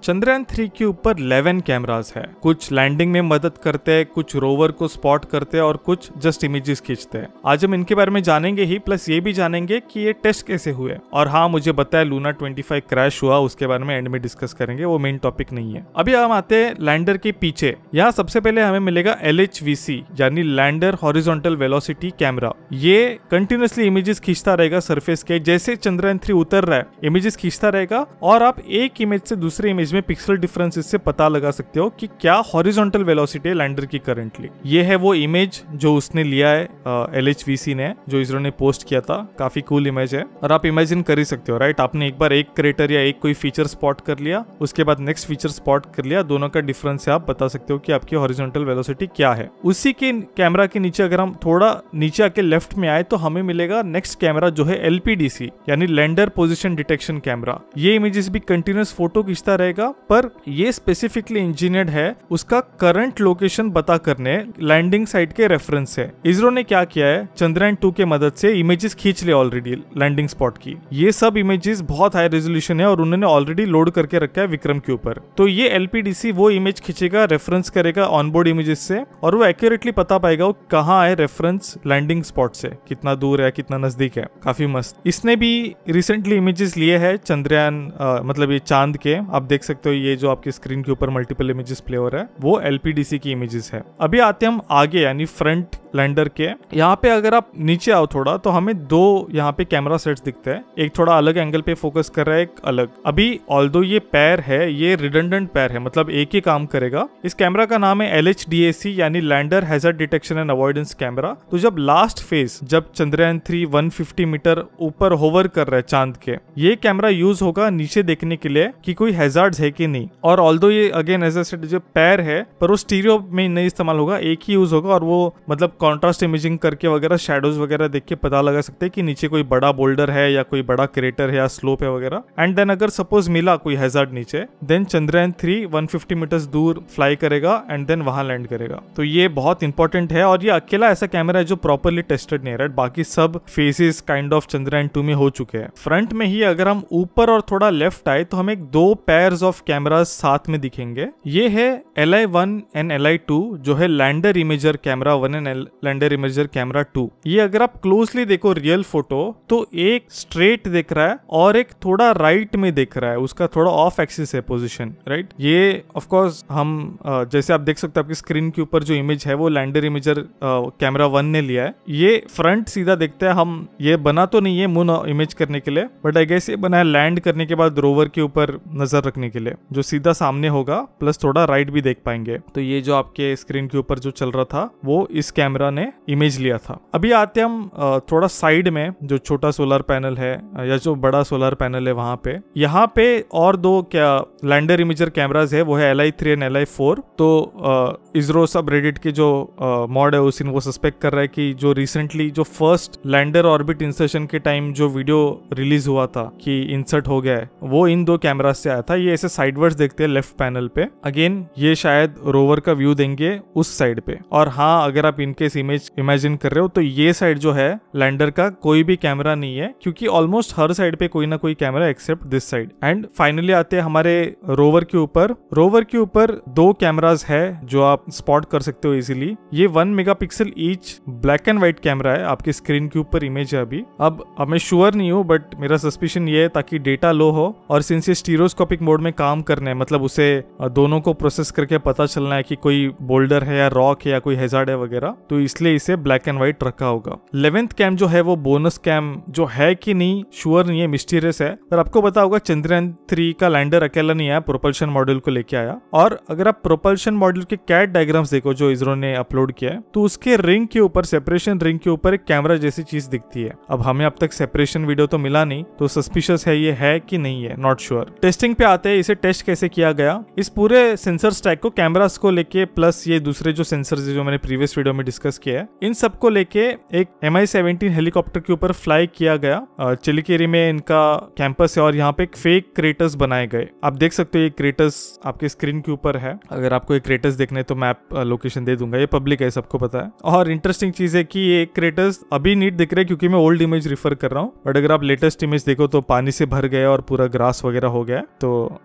चंद्रयान 3 के ऊपर 11 कैमरास है। कुछ लैंडिंग में मदद करते हैं, कुछ रोवर को स्पॉट करते हैं और कुछ जस्ट इमेजेस खींचते हैं। आज हम इनके बारे में जानेंगे ही, प्लस ये भी जानेंगे कि ये टेस्ट कैसे हुए। और हाँ, मुझे बताया लूना 25 क्रैश हुआ, उसके बारे में एंड में डिस्कस करेंगे, वो मेन टॉपिक नहीं है। अभी हम आते हैं लैंडर के पीछे। यहाँ सबसे पहले हमें मिलेगा LHVC यानी लैंडर हॉरिजॉन्टल वेलोसिटी कैमरा। ये कंटिन्यूअसली इमेजेस खींचता रहेगा सरफेस के, जैसे चंद्रयान 3 उतर रहा है इमेजेस खींचता रहेगा और आप एक इमेज से दूसरे इमेज में पिक्सल डिफरेंसेस से पता लगा सकते हो कि क्या हॉरिजॉन्टल वेलोसिटी है लैंडर की करंटली। ये है वो इमेज जो उसने लिया है LHVC ने, जो इसरो ने पोस्ट किया था। काफी कूल इमेज है और आप इमेजिन कर ही सकते हो, राइट। आपने एक बार एक क्रेटर या एक कोई फीचर स्पॉट कर लिया, उसके बाद नेक्स्ट फीचर स्पॉट कर लिया, दोनों का डिफरेंस से आप बता सकते हो कि आपकी हॉरिजॉन्टल वेलोसिटी क्या है। उसी के कैमरा के नीचे अगर हम थोड़ा नीचे आके लेफ्ट में आए तो हमें मिलेगा नेक्स्ट कैमरा जो है LPDC यानी लैंडर पोजीशन डिटेक्शन कैमरा। ये इमेजेस भी कंटिन्यूअस फोटो खींचता रहेगा, पर ये स्पेसिफिकली इंजीनियर्ड है उसका करंट लोकेशन पता करने, लैंडिंग साइट के रेफरेंस से। इसरो ने क्या किया है, चंद्रयान 2 के मदद से इमेजेस खींच लिया ऑलरेडी लैंडिंग स्पॉट की। ये सब इमेजेस बहुत हाई रेजोल्यूशन है और उन्होंने ऑलरेडी लोड करके रखा है विक्रम के ऊपर। तो ये LPDC वो इमेज खींचेगा, रेफरेंस करेगा ऑनबोर्ड इमेजेस से और वो एक्यूरेटली पता पाएगा वो कहाँ है रेफरेंस लैंडिंग स्पॉट से, कितना दूर है, कितना नजदीक है। काफी मस्त। इसने भी रिसेंटली इमेजेस लिए है चंद्रयान मतलब ये चांद के। आप देख सकते हो ये जो आपके स्क्रीन के ऊपर मल्टीपल इमेजेस प्ले हो रहा है वो LPDC की इमेजेस है। अभी आते हम आगे यानी फ्रंट लैंडर के। यहाँ पे अगर आप नीचे आओ थोड़ा तो हमें दो यहाँ पे कैमरा सेट्स दिखते हैं। एक थोड़ा अलग एंगल पे फोकस कर रहा है, एक अलग। अभी ऑल्दो ये पैर है, ये रिडंडेंट पैर है, मतलब एक ही काम करेगा। इस कैमरा का नाम है LHDAC यानी lander hazard detection and avoidance camera. तो जब लास्ट फेज, जब चंद्रयान 3 150 मीटर ऊपर होवर कर रहा है चांद के, ये कैमरा यूज होगा नीचे देखने के लिए कि कोई हैजार्ड्स है कि नहीं। और ऑल्दो ये अगेन एज आई सेड जो पैर है, पर वो स्टीरियो में नहीं इस्तेमाल होगा, एक ही यूज होगा और वो मतलब कॉन्ट्रास्ट इमेजिंग करके वगैरह शैडोज वगैरह देख के पता लगा सकते हैं कि नीचे कोई बड़ा बोल्डर है या कोई बड़ा क्रेटर है या स्लोप है वगैरह। एंड देन अगर सपोज मिला कोई हैजार्ड नीचे, देन चंद्रयान 3 150 मीटर्स दूर फ्लाई करेगा एंड देन वहां लैंड करेगा। तो ये बहुत इंपॉर्टेंट है और ये अकेला ऐसा कैमरा है जो प्रॉपरली टेस्टेड नहीं है, राइट। बाकी सब फेसेस काइंड ऑफ चंद्रयान 2 में हो चुके हैं। फ्रंट में ही अगर हम ऊपर और थोड़ा लेफ्ट आए तो हमें दो पेयर्स ऑफ कैमरास साथ में दिखेंगे। ये है LI1 एंड LI2 जो है lander imager camera 1 and lander imager camera 2। ये अगर आप क्लोजली देखो रियल फोटो तो एक स्ट्रेट दिख रहा है और एक थोड़ा राइट में दिख रहा है, उसका थोड़ा ऑफ एक्सिस है पोजीशन, राइट। ये ऑफ कोर्स हम जैसे आप देख सकते हो आपकी स्क्रीन के ऊपर जो इमेज है वो लैंडर इमेजर कैमरा 1 ने लिया है। ये फ्रंट सीधा देखते हैं हम, ये बना तो नहीं है मून इमेज करने के लिए, बट आई गेस ये बना है लैंड करने के बाद रोवर के ऊपर नजर रखने के लिए, जो सीधा सामने होगा प्लस थोड़ा राइट भी देख पाएंगे। तो ये जो आपके स्क्रीन के ऊपर जो चल रहा था वो इस कैमरा ने इमेज लिया था। अभी आते हम थोड़ा साइड में, जो छोटा सोलर पैनल है या जो बड़ा सोलर पैनल है वहां पे, यहाँ पे और दो क्या लैंडर इमेजर कैमराज है, वो है LI3 एंड LI4। तो इसरो सब रेडिट के जो मॉड है उसी वो सस्पेक्ट कर रहा है कि जो रिसेंटली जो फर्स्ट लैंडर ऑर्बिट इंसर्शन के टाइम जो वीडियो रिलीज हुआ था कि इंसर्ट हो गया है, वो इन दो कैमरा से आया था। ये ऐसे साइडवर्ड्स देखते हैं लेफ्ट पैनल पे। अगेन ये शायद रोवर का व्यू देंगे उस साइड पे। और हाँ, अगर आप इनकेस इमेज इमेजिन कर रहे हो तो ये साइड जो है लैंडर का कोई भी कैमरा नहीं है, क्योंकि ऑलमोस्ट हर साइड पे कोई ना कोई camera except this side. And finally आते हैं हमारे रोवर के ऊपर। रोवर के ऊपर दो कैमराज है जो आप स्पॉट कर सकते हो इजीली। ये 1 megapixel each black and white camera है, आपके स्क्रीन के ऊपर इमेज है अभी। अब मैं श्योर नहीं हूँ, बट मेरा सस्पिशन ये है ताकि डेटा लो हो और सिंस ये स्टीरियोस्कोपिक मोड में काम करना है, मतलब उसे दोनों को प्रोसेस करके पता चलना है कि कोई बोल्डर है या रॉक है या कोई हैजार्ड है वगैरह, तो इसलिए इसे ब्लैक एंड व्हाइट रखा होगा। 11th कैम जो है वो बोनस कैम जो है कि नहीं श्योर नहीं है, मिस्टीरियस है। पर आपको पता होगा चंद्रयान 3 का लैंडर अकेला नहीं आया, प्रोपल्शन मॉड्यूल को लेके आया। और अगर आप प्रोपल्शन मॉड्यूल के कैट डायग्राम्स देखो जो इसरो ने अपलोड किया है, तो उसके रिंग के ऊपर, सेपरेशन रिंग के ऊपर एक कैमरा जैसी चीज दिखती है। अब हमें अब तक सेपरेशन वीडियो तो मिला नहीं, तो सस्पिशियस है ये है कि नहीं है, नॉट श्योर। टेस्टिंग पे आते हैं, इसे टेस्ट कैसे किया गया। इस पूरे सेंसर स्टैक को कैमरास को लेके प्लस ये दूसरे जो सेंसर जो मैंने प्रीवियस वीडियो में डिस्कस किया है, इन सबको लेके एक MI-17 हेलीकॉप्टर के ऊपर फ्लाई किया गया। चिलिकेरी में इनका कैंपस है और यहाँ पे एक फेक क्रेटर्स बनाए गए। आप देख सकते हो ये क्रेटर्स आपके स्क्रीन के ऊपर है। अगर आपको ये क्रेटर्स देखने तो मैप लोकेशन दे दूंगा, ये पब्लिक है, सबको पता है। और इंटरेस्टिंग चीज है कि ये क्रेटर्स अभी नीट दिख रहे हैं क्योंकि मैं ओल्ड इमेज रिफर कर रहा हूँ, बट अगर आप लेटेस्ट इमेज देखो तो पानी से भर गया और पूरा ग्रास वगैरह हो गया। तो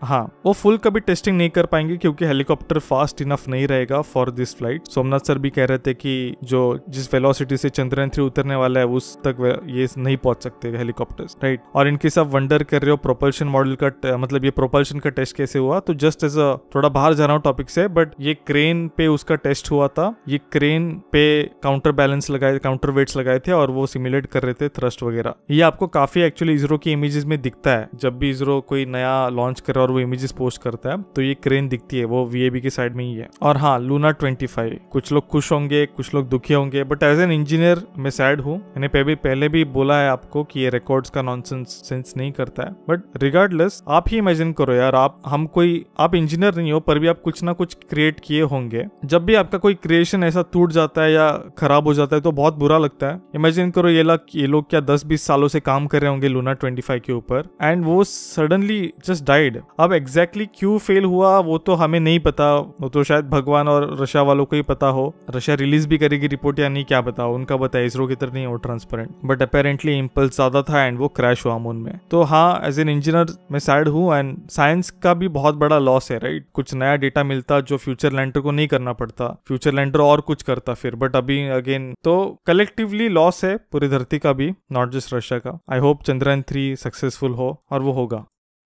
हाँ, वो फुल कभी टेस्टिंग नहीं कर पाएंगे क्योंकि हेलीकॉप्टर फास्ट इनफ नहीं रहेगा for this flight. Somnath sir भी कह रहे थे कि जो जिस वेलोसिटी से चंद्रयान 3 उतरने वाला है उस तक ये नहीं पहुंच सकते हेलीकॉप्टर्स, राइट। और इनके सब वंडर कर रहे हो प्रोपल्शन मॉडल का मतलब ये प्रोपल्शन का टेस्ट कैसे हुआ, तो जस्ट एज अ थोड़ा बाहर जा रहा हूँ टॉपिक से, बट ये क्रेन पे उसका टेस्ट हुआ था। ये क्रेन पे काउंटर बैलेंस लगाए, काउंटर वेट्स लगाए थे और वो सिमुलेट कर रहे थे थ्रस्ट वगैरह। ये आपको काफी एक्चुअली इसरो की इमेजेस में दिखता है। जब भी इसरो कोई नया लॉन्च करे और वो इमेजेस पोस्ट करता है तो ये क्रेन दिखती है, वो वीएबी के साइड में ही है। और हाँ, लूना 25, कुछ लोग खुश होंगे, कुछ लोग दुखी होंगे, बट एज एन इंजीनियर मैं सैड हूँ। मैंने पहले भी बोला है आपको कि ये रिकॉर्ड्स का नॉनसेंस सेंस नहीं करता है, बट रिगार्डलेस आप ही इमेजिन करो यार, आप इंजीनियर नहीं हो पर भी आप कुछ ना कुछ क्रिएट किए होंगे। जब भी आपका कोई क्रिएशन ऐसा टूट जाता है या खराब हो जाता है तो बहुत बुरा लगता है। इमेजिन करो ये लोग क्या 10-20 सालों से काम कर रहे होंगे लूना 25 के ऊपर, एंड वो सडनली जस्ट डाइड। अब एग्जैक्टली क्यों फेल हुआ वो तो हमें नहीं पता, वो तो शायद भगवान और रशिया वालों को ही पता हो। रशिया रिलीज भी करेगी रिपोर्ट या नहीं, क्या पता, उनका पता है, इसरो की तरह नहीं है वो ट्रांसपेरेंट। बट अपेरेंटली इम्पल्स ज्यादा था एंड वो क्रैश हुआ मून में। तो हाँ, एज एन इंजीनियर मैं सैड हूँ एंड साइंस का भी बहुत बड़ा लॉस है, राइट। कुछ नया डेटा मिलता जो फ्यूचर लैंडर को नहीं करना पड़ता, फ्यूचर लैंडर और कुछ करता फिर, बट अभी अगेन तो कलेक्टिवली लॉस है पूरी धरती का भी, नॉट जस्ट रशिया का। आई होप चंद्रयान 3 सक्सेसफुल हो और वो होगा।